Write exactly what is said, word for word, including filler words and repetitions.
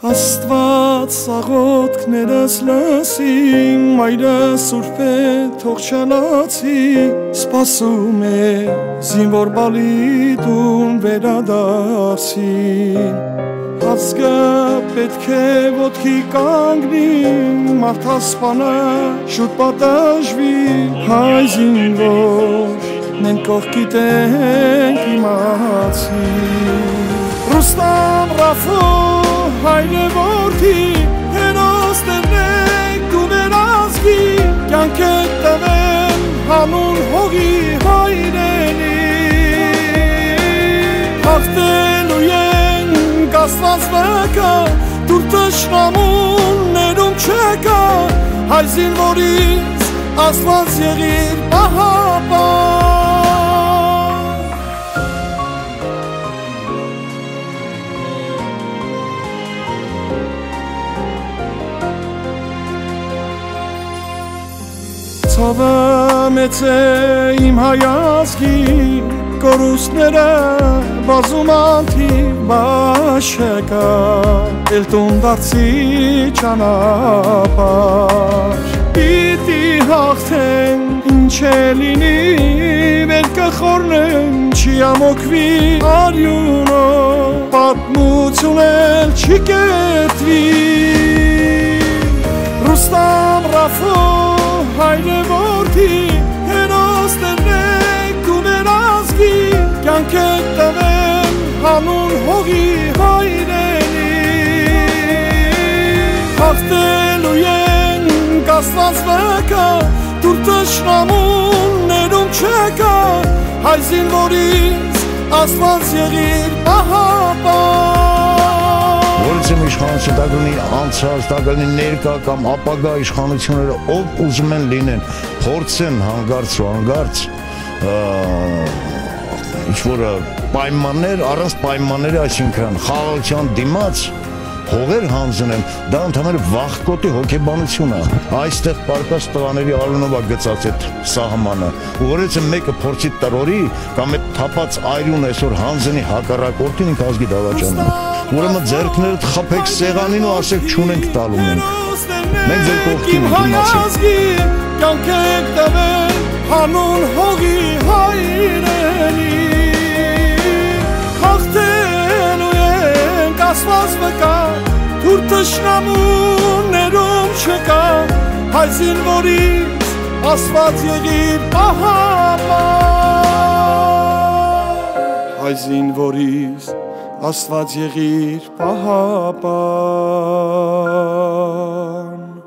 Աստված աղոթքներս լսի, մայրս սուրբ է թող չլացի, սպասում է զինվոր բալիտուն վերադարձին։ Ազգը պետք է ոտքի կանգնի, մարդասպանը շուտ պատժվի, հայ զինվոր մենք կողքիդ ենք իմացի։ Ռուստամ Ռաֆո հայրը որդի, հերոսներն եք դու մեր ազգի, կյանք եք տվել հանուն հողի հայրենի։ Հաղթելու ենք Աստված վկա, դուր թշնամուն ներում չեկա, հայ զինվորից Աստված եղիր պահապան։ Ցավը մեծ է իմ հայազգի, կորուստները բազում անթիվ բաշեկա, էլ տուն դարձի ճանապարհ։ Պիտի հաղթեն ինչ է լինի, վեր կխորնեն չի ամոքվի արյունով, պատմություն էլ չի կերտվի։ Ռուստամ Ռաֆո հայրը որդի, հերոսներն եք դու մեր ազգի, կյանք եք տվել հանուն հողի հայրենի։ Հաղթելու ենք Աստված վկա, դուր թշնամուն ներում չեկա, հայ զինվորից Աստված եղիր պահապան։ Որից եմ իշխանություն դա կլինի անցած, դա կլինի ներկա կամ ապագա իշխանությունները, ով ուզում են լինեն, փորձեն հանգարց ու հանգարց ինչ-որ պայմաններ, առանց պայմանների, այսինքն խաղաղության դիմաց հողեր հանձնեն, դա ընդհանրապես վախկոտի հոգեբանություն է։ Այստեղ պարկած տղաների արյունով է գծած այդ սահմանը, ու որից մեկը փորձի տրորի կամ այդ թափած այրուն այսօր հանձնի հակառակորդին, ինքը ազգի դավաճանն է։ Ուրեմն ձեռքներդ խփեք սեղանին ու ասեք չունենք տալու մենք։ Մենք ձեր կողքին ենք իմացել։ Կյանք եք տվել հանուն հողի հայրենի։ Հաղթելու ենք Աստված վկա, դուր թշնամուն ներում չկա, հայ զինվորից Աստված եղիր պահապան։ Հայ զինվորից Աստված եղիր պահապան։